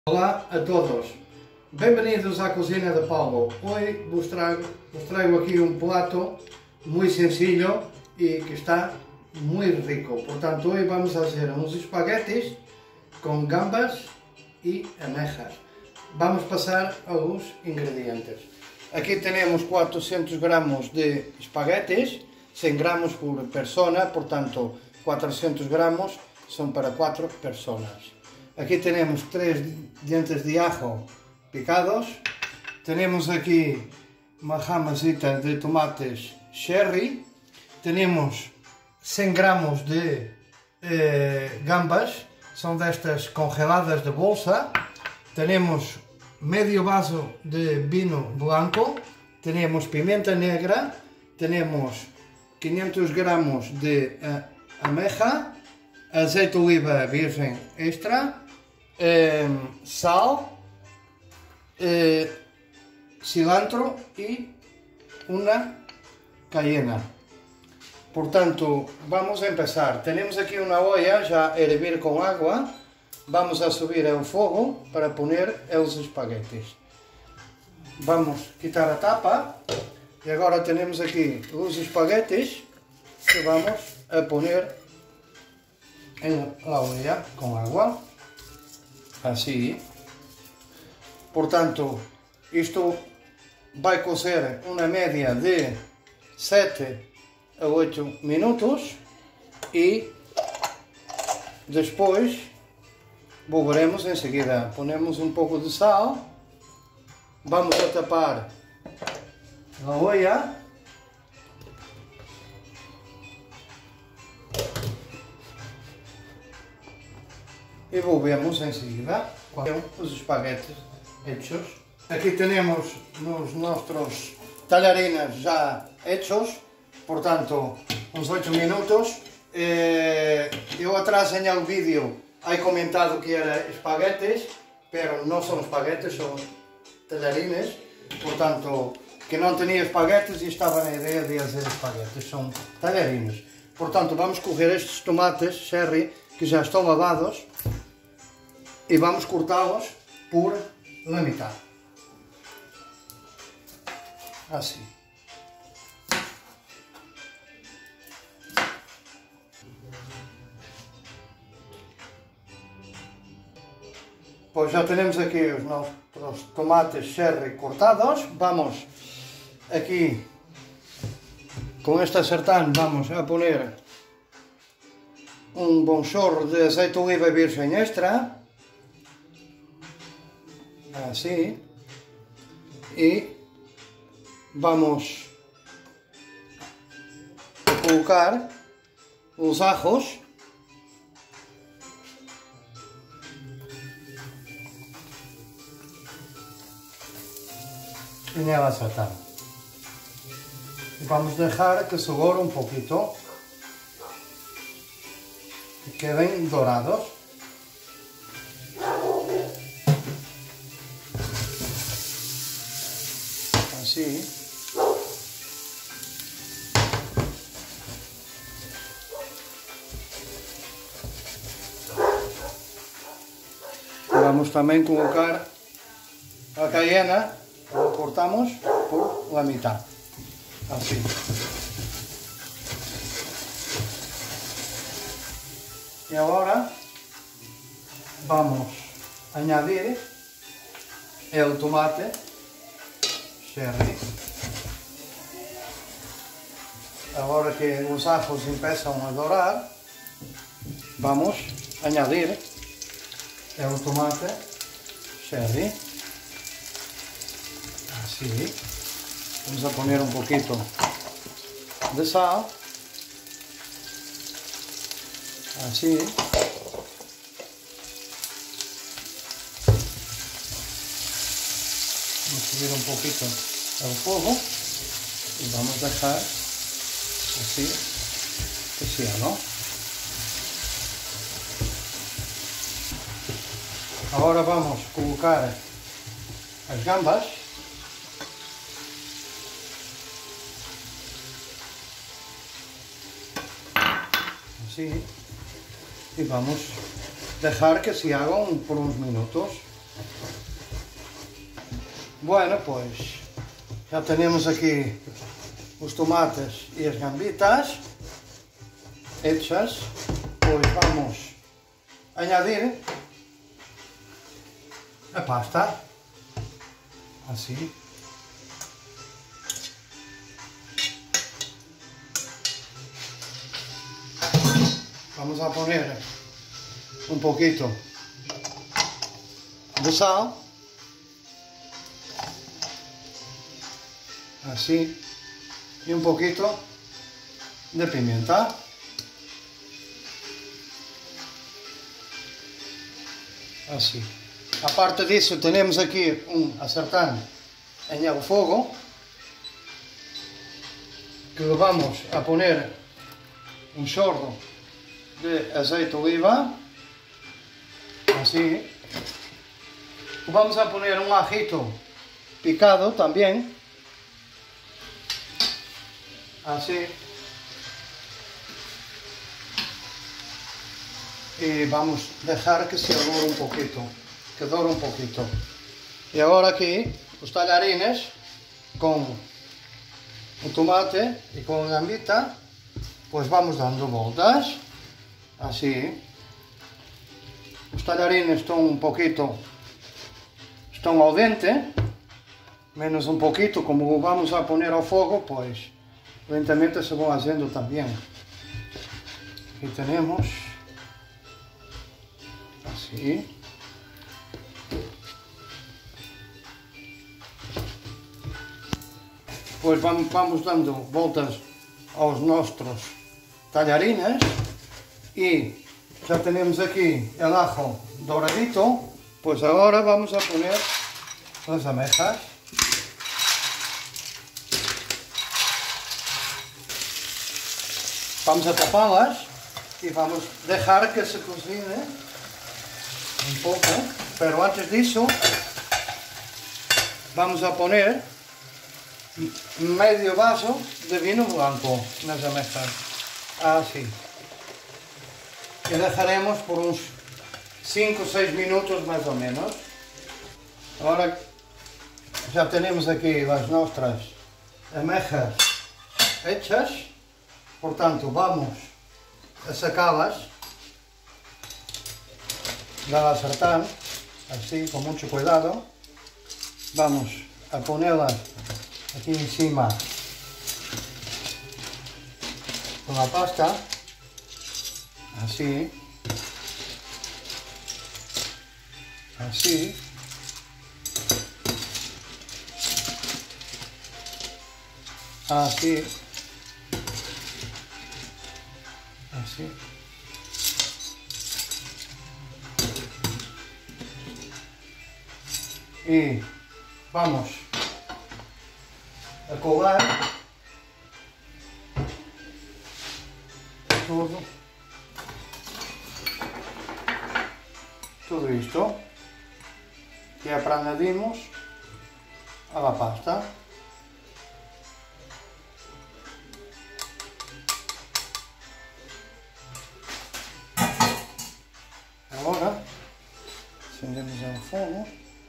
Olá a todos, bem-vindos à cozinha de Paulo. Hoy vos traigo aquí un plato muy sencillo y que está muy rico. Por tanto, hoy vamos a hacer unos espaguetis con gambas y almejas. Vamos a pasar a los ingredientes. Aquí tenemos 400 gramos de espaguetis, 100 gramos por persona, por tanto 400 gramos son para 4 personas. Aquí tenemos 3 dientes de ajo picados. Tenemos aquí una jamacita de tomates cherry. Tenemos 100 gramos de gambas, son de estas congeladas de bolsa. Tenemos medio vaso de vino blanco. Tenemos pimienta negra. Tenemos 500 gramos de almeja, azeite de oliva virgen extra, sal, cilantro y una cayena. Por tanto, vamos a empezar. Tenemos aquí una olla ya a hervir con agua. Vamos a subir el fuego para poner los espaguetis. Vamos a quitar la tapa y ahora tenemos aquí los espaguetis que vamos a poner en la olla con agua. Así. Por tanto, esto va a cocer una media de 7 a 8 minutos y después volveremos enseguida. Ponemos un poco de sal, vamos a tapar la olla y volvemos enseguida con los espaguetis hechos. Aquí tenemos nuestros tallarines ya hechos, por tanto, unos 8 minutos. Yo atrás en el vídeo he comentado que eran espaguetis, pero no son espaguetis, son tallarines. Por tanto, que no tenía espaguetis y estaba en la idea de hacer espaguetis, son tallarines. Por tanto, vamos a coger estos tomates cherry que ya están lavados y vamos a cortarlos por la mitad. Así. Pues ya tenemos aquí nuestros tomates cherry cortados. Vamos aquí con esta sartén vamos a poner un buen chorro de aceite de oliva virgen extra. Así. Y vamos a colocar los ajos. En la sartén. Y vamos a dejar que se dore un poquito. Que queden dorados. Así. Vamos también a colocar la cayena, lo cortamos por la mitad. Así. Y ahora vamos a añadir el tomate cherry. Ahora que los ajos empiezan a dorar, vamos a añadir el tomate cherry. Así. Vamos a poner un poquito de sal. Así. Vamos a subir un poquito el fuego y vamos a dejar así que sea, ¿no? Ahora vamos a colocar las gambas. Así. Y vamos a dejar que se hagan por unos minutos. Bueno, pues ya tenemos aquí los tomates y las gambitas hechas. Pues vamos a añadir la pasta, así. Vamos a poner un poquito de sal, así, y un poquito de pimienta. Así. Aparte disso, tenemos aquí un sartén en el fuego que le vamos a poner un chorro de aceite de oliva, así. Vamos a poner un ajito picado también, así. Y vamos a dejar que se dore un poquito, que dore un poquito. Y ahora aquí los tallarines con el tomate y con la gambita, pues vamos dando vueltas, así. Los tallarines están un poquito, están al dente, menos un poquito, como vamos a poner al fuego, pues lentamente se van haciendo también. Aquí tenemos, así. Pues vamos dando vueltas a los nuestros tallarines y ya tenemos aquí el ajo doradito. Pues ahora vamos a poner las almejas. Vamos a taparlas y vamos a dejar que se cocine un poco, pero antes de eso vamos a poner medio vaso de vino blanco en las almejas, así, y dejaremos por uns 5 o 6 minutos más o menos. Ahora ya tenemos aquí las nuestras almejas hechas, por tanto vamos a sacarlas del sartén, así, con mucho cuidado. Vamos a ponerlas aquí encima con la pasta, así, así, así, así. Y vamos a colar todo esto que añadimos a la pasta. Ahora encendemos el fuego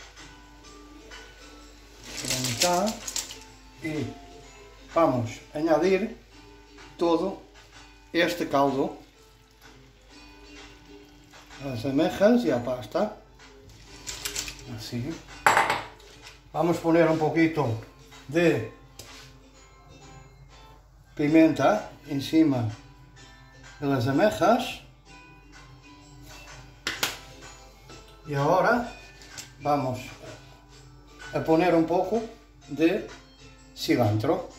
por la mitad y vamos a añadir todo este caldo, las almejas y la pasta, así. Vamos a poner un poquito de pimienta encima de las almejas y ahora vamos a poner un poco de cilantro.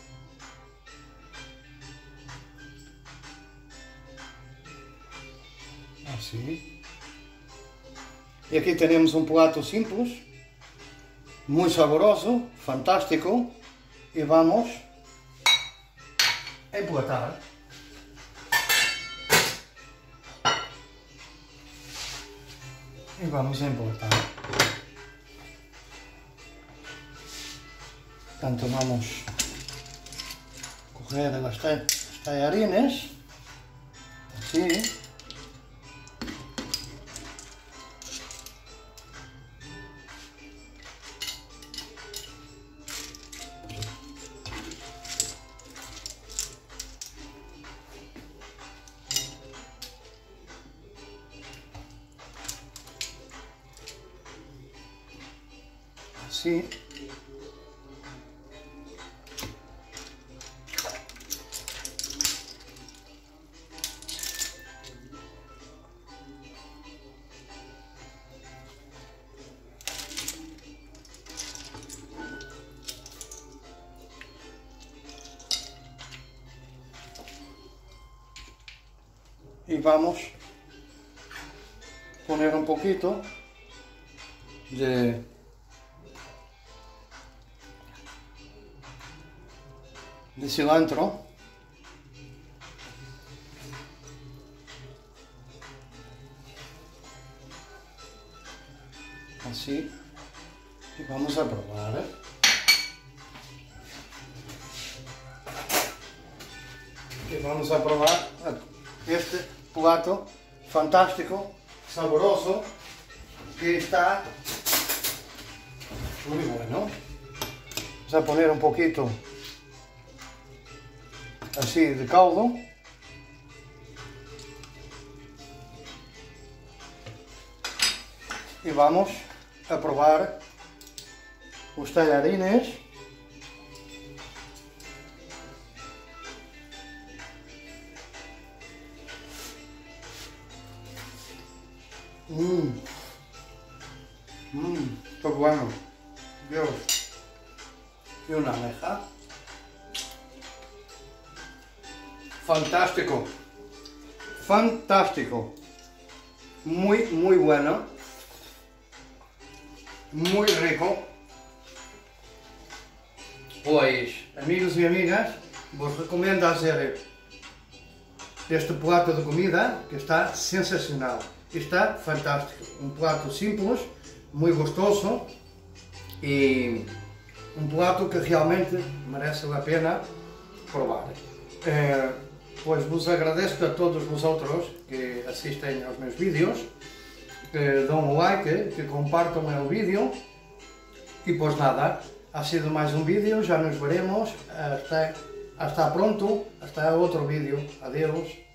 Así. Y aquí tenemos un plato simple, muy sabroso, fantástico, y vamos a emplatar. Y vamos a emplatar. Tanto vamos a coger las tallarines, así. Assim. Y vamos a poner un poquito de cilantro. Así. Y vamos a probar. Y vamos a probar este plato fantástico, saboroso, que está muy bueno. Vamos a poner un poquito así de caldo. Y vamos a probar los tallarines. Qué bueno, Dios. Y una almeja. Fantástico, fantástico. Muy bueno. Muy rico. Pues, amigos y amigas, vos recomiendo hacer este plato de comida que está sensacional. Está fantástico. Un plato simples, muy gostoso y un plato que realmente merece la pena probar. Pues vos agradezco a todos vosotros que asistem aos meus vídeos, que dão um like, que compartam o vídeo e pues nada, ha sido mais um vídeo, já nos veremos, hasta pronto, hasta outro vídeo, adeus.